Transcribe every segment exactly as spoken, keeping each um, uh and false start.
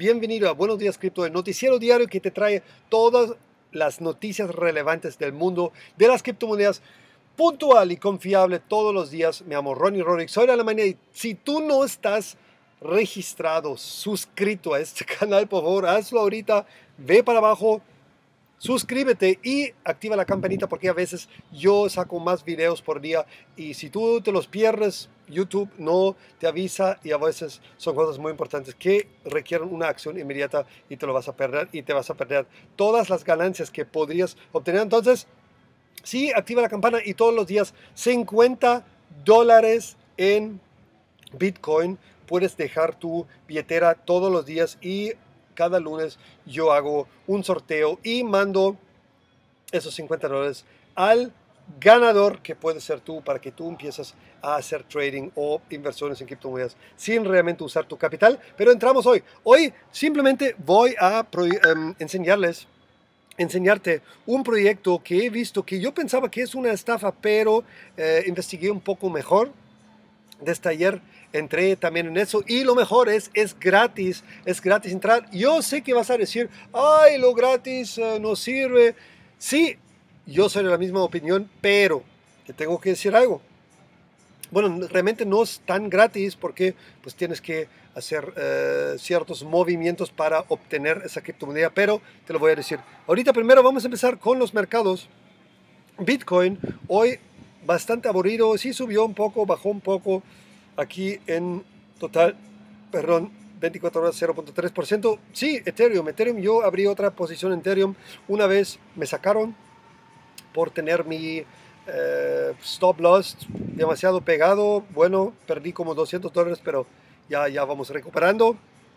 Bienvenido a Buenos Días Cripto, el noticiero diario que te trae todas las noticias relevantes del mundo de las criptomonedas, puntual y confiable todos los días. Me llamo Ronnie Rorik, soy de Alemania y si tú no estás registrado, suscrito a este canal, por favor, hazlo ahorita, ve para abajo, suscríbete y activa la campanita porque a veces yo saco más videos por día y si tú te los pierdes, YouTube no te avisa y a veces son cosas muy importantes que requieren una acción inmediata y te lo vas a perder y te vas a perder todas las ganancias que podrías obtener. Entonces, sí, activa la campana y todos los días cincuenta dólares en Bitcoin puedes dejar tu billetera todos los días y cada lunes yo hago un sorteo y mando esos cincuenta dólares al ganador, que puede ser tú, para que tú empieces a hacer trading o inversiones en criptomonedas sin realmente usar tu capital. Pero entramos hoy. Hoy simplemente voy a um, enseñarles, enseñarte un proyecto que he visto que yo pensaba que es una estafa, pero eh, investigué un poco mejor. Desde ayer entré también en eso y lo mejor es, es gratis, es gratis entrar. Yo sé que vas a decir, ay, lo gratis uh, no sirve. Sí, yo soy de la misma opinión, pero te tengo que decir algo. Bueno, realmente no es tan gratis porque pues tienes que hacer uh, ciertos movimientos para obtener esa criptomoneda, pero te lo voy a decir. Ahorita primero vamos a empezar con los mercados. Bitcoin hoy bastante aburrido, sí subió un poco, bajó un poco, aquí en total, perdón, veinticuatro horas cero punto tres por ciento. Sí, Ethereum, Ethereum, yo abrí otra posición en Ethereum, una vez me sacaron por tener mi eh, stop loss demasiado pegado, bueno, perdí como doscientos dólares, pero ya, ya vamos recuperando.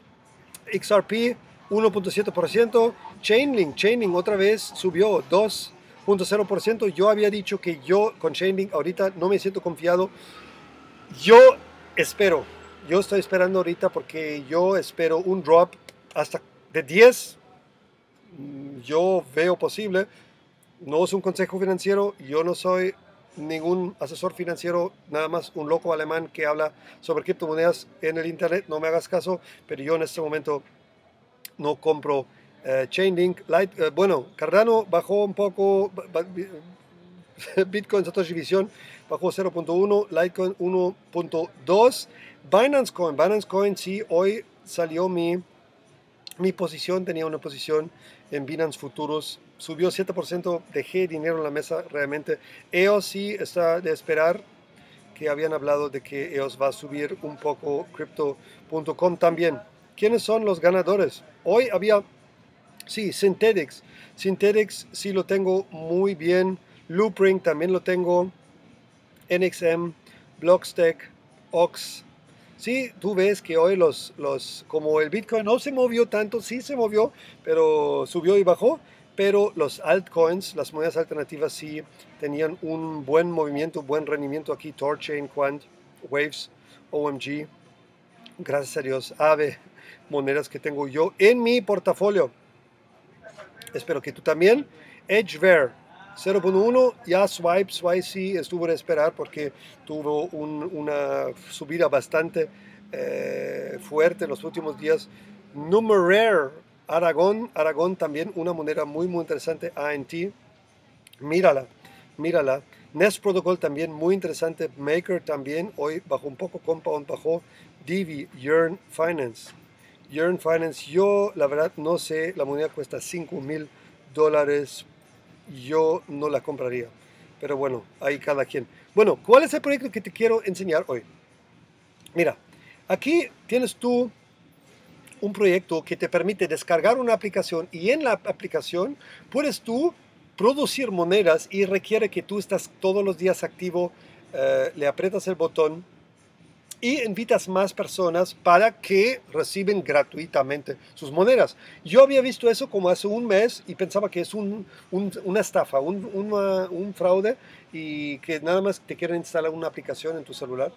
X R P uno punto siete por ciento, Chainlink, Chainlink otra vez subió dos punto cero por ciento. Yo había dicho que yo con Chainlink ahorita no me siento confiado. Yo espero, yo estoy esperando ahorita porque yo espero un drop hasta de diez. Yo veo posible. No es un consejo financiero, yo no soy ningún asesor financiero, nada más un loco alemán que habla sobre criptomonedas en el internet. No me hagas caso, pero yo en este momento no compro Uh, Chainlink, Light, uh, bueno, Cardano bajó un poco, Bitcoin Satoshi Vision bajó cero punto uno, Litecoin uno punto dos, Binance Coin, Binance Coin sí, hoy salió mi, mi posición, tenía una posición en Binance Futuros, subió siete por ciento, dejé dinero en la mesa realmente. E O S sí está de esperar, que habían hablado de que E O S va a subir un poco, Crypto punto com también. ¿Quiénes son los ganadores? Hoy había Sí, Synthetix. Synthetix sí lo tengo muy bien. Loopring también lo tengo. N X M, Blockstack, Ox. Sí, tú ves que hoy los, los, como el Bitcoin no se movió tanto, sí se movió, pero subió y bajó. Pero los altcoins, las monedas alternativas, sí tenían un buen movimiento, buen rendimiento aquí. Torchain, Quant, Waves, O M G. Gracias a Dios, Aave, monedas que tengo yo en mi portafolio. Espero que tú también. Edgeware cero punto uno, ya Swipe, Swipe sí estuvo de esperar porque tuvo un, una subida bastante eh, fuerte en los últimos días. Numeraire, Aragón, Aragón también una moneda muy muy interesante, A N T, mírala, mírala. Nest Protocol también muy interesante, Maker también, hoy bajó un poco, Compound bajó, Divi, Yearn Finance. Yearn Finance, yo la verdad no sé, la moneda cuesta cinco mil dólares, yo no la compraría, pero bueno, ahí cada quien. Bueno, ¿cuál es el proyecto que te quiero enseñar hoy? Mira, aquí tienes tú un proyecto que te permite descargar una aplicación y en la aplicación puedes tú producir monedas y requiere que tú estás todos los días activo, eh, le aprietas el botón y invitas más personas para que reciben gratuitamente sus monedas. Yo había visto eso como hace un mes y pensaba que es un, un, una estafa, un, una, un fraude y que nada más te quieren instalar una aplicación en tu celular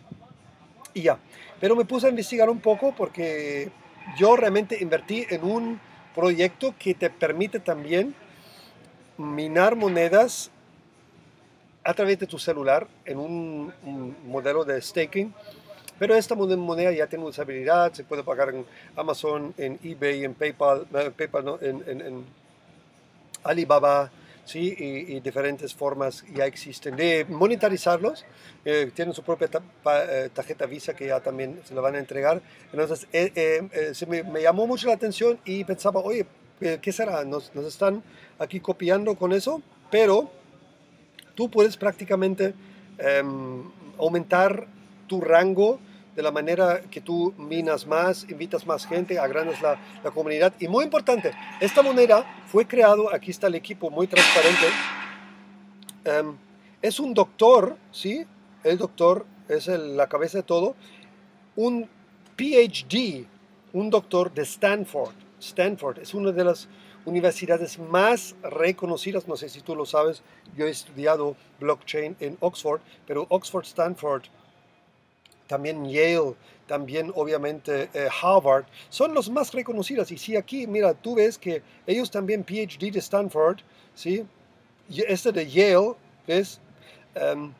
y ya. Pero me puse a investigar un poco porque yo realmente invertí en un proyecto que te permite también minar monedas a través de tu celular en un, un modelo de staking. Pero esta moneda ya tiene usabilidad, se puede pagar en Amazon, en eBay, en PayPal, eh, PayPal no, en, en, en Alibaba, ¿sí? Y, y diferentes formas ya existen de monetarizarlos. Eh, tienen su propia ta pa eh, tarjeta Visa que ya también se la van a entregar. Entonces, eh, eh, eh, se me, me, llamó mucho la atención y pensaba, oye, ¿qué será? ¿Nos, nos están aquí copiando con eso? Pero tú puedes prácticamente eh, aumentar tu rango de la manera que tú minas más, invitas más gente, agrandas la, la comunidad. Y muy importante, esta moneda fue creado, aquí está el equipo muy transparente, um, es un doctor, ¿sí? El doctor es el, la cabeza de todo, un P H D, un doctor de Stanford. Stanford es una de las universidades más reconocidas, no sé si tú lo sabes, yo he estudiado blockchain en Oxford, pero Oxford, Stanford, también Yale, también obviamente eh, Harvard, son los más reconocidos. Y si aquí, mira, tú ves que ellos también P H D de Stanford, ¿sí? Y este de Yale, ¿ves? Um,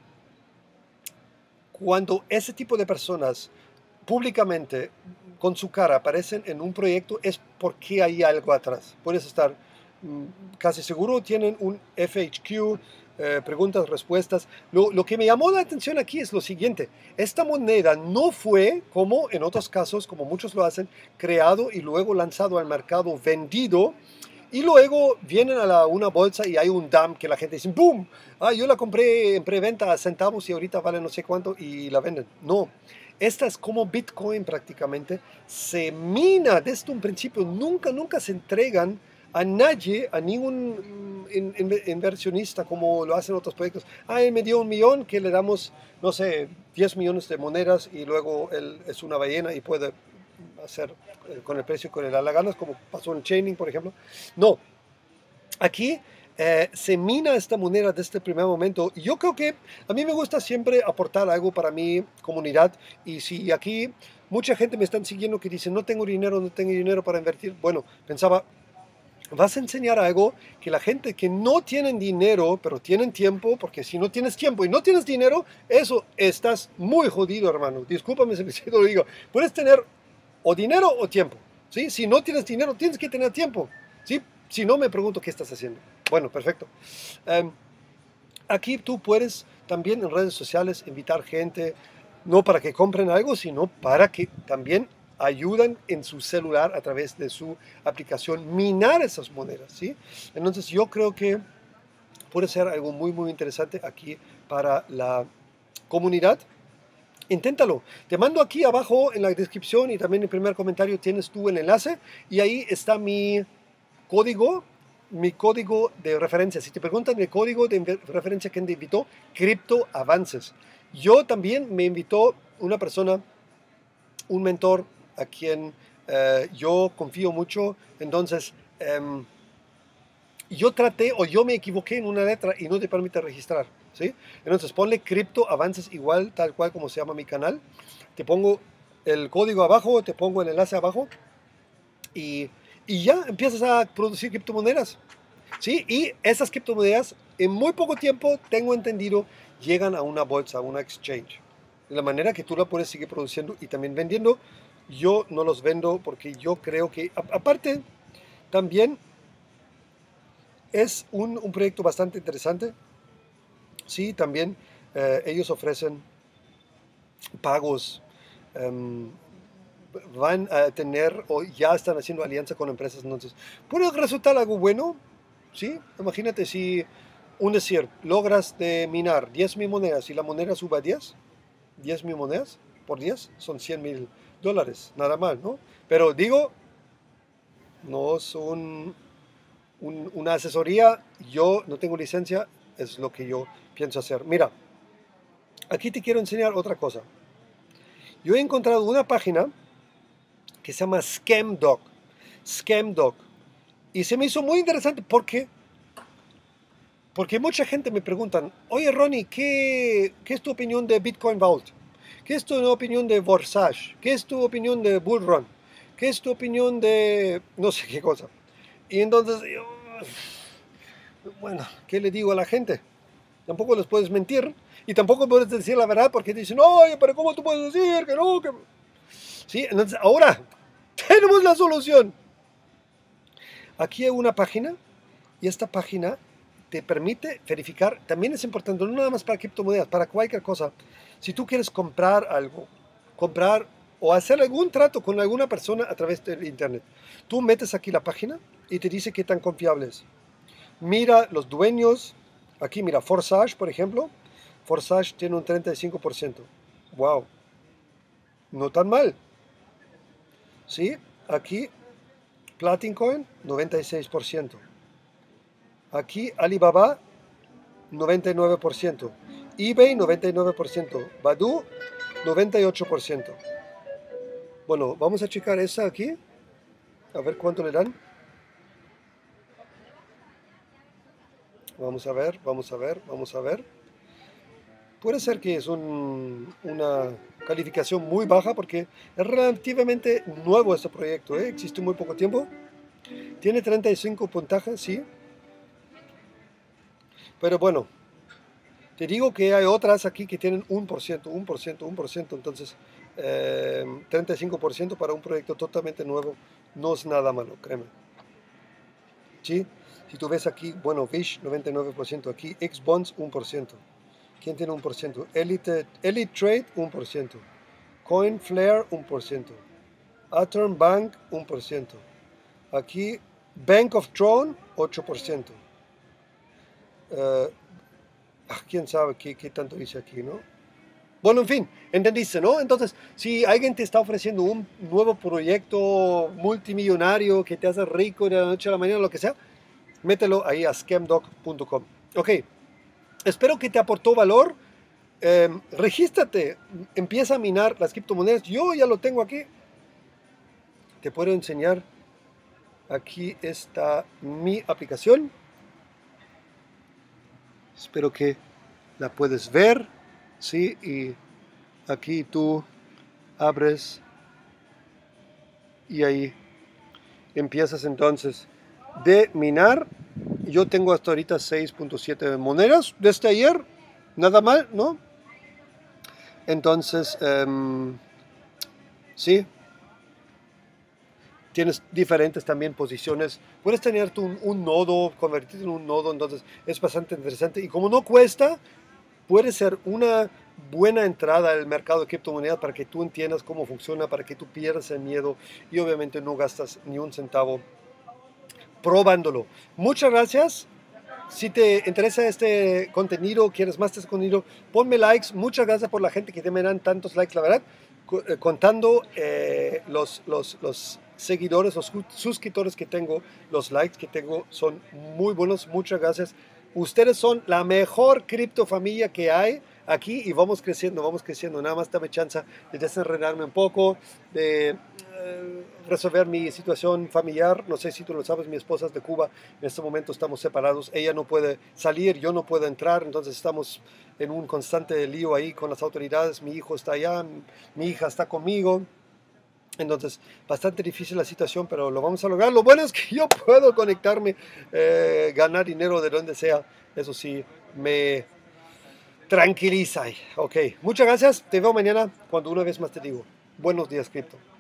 cuando ese tipo de personas públicamente con su cara aparecen en un proyecto es porque hay algo atrás. Puedes estar mmm, casi seguro, tienen un F A Q, eh, preguntas, respuestas. Lo, lo que me llamó la atención aquí es lo siguiente. Esta moneda no fue, como en otros casos, como muchos lo hacen, creado y luego lanzado al mercado, vendido, y luego vienen a la, una bolsa y hay un dump que la gente dice, ¡boom! Ah, yo la compré en preventa a centavos y ahorita vale no sé cuánto y la venden. No, esta es como Bitcoin prácticamente. Se mina desde un principio. Nunca, nunca se entregan a nadie, a ningún in, in, inversionista como lo hacen otros proyectos. Ah, él me dio un millón que le damos, no sé, diez millones de monedas y luego él es una ballena y puede hacer con el precio que le da la gana, como pasó en Chaining, por ejemplo. No, aquí eh, se mina esta moneda desde el primer momento. Y yo creo que a mí me gusta siempre aportar algo para mi comunidad. Y si aquí mucha gente me están siguiendo que dice, no tengo dinero, no tengo dinero para invertir. Bueno, pensaba, vas a enseñar algo que la gente que no tienen dinero, pero tienen tiempo, porque si no tienes tiempo y no tienes dinero, eso estás muy jodido, hermano. Discúlpame si lo digo. Puedes tener o dinero o tiempo, ¿sí? Si no tienes dinero, tienes que tener tiempo, ¿sí? Si no, me pregunto qué estás haciendo. Bueno, perfecto. Um, aquí tú puedes también en redes sociales invitar gente, no para que compren algo, sino para que también ayudan en su celular a través de su aplicación minar esas monedas, ¿sí? Entonces yo creo que puede ser algo muy, muy interesante aquí para la comunidad. Inténtalo. Te mando aquí abajo en la descripción y también en el primer comentario tienes tú el enlace y ahí está mi código, mi código de referencia. Si te preguntan el código de referencia que te invitó, Crypto Avances. Yo también me invitó una persona, un mentor a quien eh, yo confío mucho. Entonces, eh, yo traté o yo me equivoqué en una letra y no te permite registrar, ¿sí? Entonces ponle Crypto Avances igual, tal cual como se llama mi canal. Te pongo el código abajo, te pongo el enlace abajo y, y ya empiezas a producir criptomonedas, ¿sí? Y esas criptomonedas en muy poco tiempo, tengo entendido, llegan a una bolsa, a una exchange. De la manera que tú la puedes seguir produciendo y también vendiendo. Yo no los vendo porque yo creo que, a, aparte, también es un, un proyecto bastante interesante. Sí, también eh, ellos ofrecen pagos, um, van a tener o ya están haciendo alianza con empresas, entonces puede resultar algo bueno, ¿sí? Imagínate si, un decir, logras de minar diez mil monedas y la moneda sube a diez, diez mil monedas por diez son cien mil dólares, nada mal, ¿no? Pero digo, no es un, un, una asesoría, yo no tengo licencia, es lo que yo pienso hacer. Mira, aquí te quiero enseñar otra cosa. Yo he encontrado una página que se llama ScamDoc. ScamDoc. Y se me hizo muy interesante porque, porque mucha gente me preguntan, oye Ronnie, ¿qué, ¿qué es tu opinión de Bitcoin Vault? ¿Qué es tu opinión de Forsage? ¿Qué es tu opinión de Bullrun? ¿Qué es tu opinión de no sé qué cosa? Y entonces, yo, bueno, ¿qué le digo a la gente? tampoco les puedes mentir y tampoco puedes decir la verdad porque te dicen, oye, pero ¿cómo tú puedes decir que no? Que... Sí, entonces ahora tenemos la solución. Aquí hay una página y esta página te permite verificar, también es importante, no nada más para criptomonedas, para cualquier cosa. Si tú quieres comprar algo, comprar o hacer algún trato con alguna persona a través del internet, tú metes aquí la página y te dice qué tan confiable es. Mira los dueños, aquí mira, Forsage, por ejemplo, Forsage tiene un treinta y cinco por ciento. Wow, no tan mal. ¿Sí? Aquí Platincoin, noventa y seis por ciento. Aquí Alibaba, noventa y nueve por ciento. eBay, noventa y nueve por ciento. Baidu, noventa y ocho por ciento. Bueno, vamos a checar esa aquí. A ver cuánto le dan. Vamos a ver, vamos a ver, vamos a ver. Puede ser que es un, una calificación muy baja porque es relativamente nuevo este proyecto, ¿eh? Existe muy poco tiempo. Tiene treinta y cinco puntajes, sí. Pero bueno, te digo que hay otras aquí que tienen uno por ciento, uno por ciento, uno por ciento. Entonces, eh, treinta y cinco por ciento para un proyecto totalmente nuevo no es nada malo, créeme. ¿Sí? Si tú ves aquí, bueno, Fish, noventa y nueve por ciento. Aquí, X-Bonds, uno por ciento. ¿Quién tiene uno por ciento? Elite, Elite Trade, uno por ciento. Coinflare, uno por ciento. Atom Bank, uno por ciento. Aquí, Bank of Throne, ocho por ciento. Uh, quién sabe qué, qué tanto dice aquí, ¿no? Bueno, en fin, entendiste, ¿no? Entonces, si alguien te está ofreciendo un nuevo proyecto multimillonario que te hace rico de la noche a la mañana, lo que sea, mételo ahí a scamdoc punto com. Ok, espero que te aportó valor. Eh, regístrate, empieza a minar las criptomonedas. Yo ya lo tengo aquí. Te puedo enseñar. Aquí está mi aplicación. Espero que la puedes ver. Sí, y aquí tú abres y ahí empiezas entonces de minar. Yo tengo hasta ahorita seis punto siete monedas desde ayer. Nada mal, ¿no? Entonces, um, sí. Tienes diferentes también posiciones. Puedes tener tu, un, un nodo, convertirte en un nodo. Entonces, es bastante interesante. Y como no cuesta, puede ser una buena entrada al mercado de criptomonedas para que tú entiendas cómo funciona, para que tú pierdas el miedo y obviamente no gastas ni un centavo probándolo. Muchas gracias. Si te interesa este contenido, quieres más de este contenido, ponme likes. Muchas gracias por la gente que me dan tantos likes, la verdad. Contando eh, los, los, los seguidores, los suscriptores que tengo, los likes que tengo son muy buenos. Muchas gracias. Ustedes son la mejor criptofamilia que hay aquí y vamos creciendo, vamos creciendo. Nada más dame chance de desenredarme un poco, de eh, resolver mi situación familiar. No sé si tú lo sabes, mi esposa es de Cuba. En este momento estamos separados. Ella no puede salir, yo no puedo entrar. Entonces estamos en un constante lío ahí con las autoridades. Mi hijo está allá, mi hija está conmigo. Entonces, bastante difícil la situación, pero lo vamos a lograr. Lo bueno es que yo puedo conectarme, eh, ganar dinero de donde sea. Eso sí, me tranquiliza. Ok, muchas gracias. Te veo mañana cuando una vez más te digo, buenos días, cripto.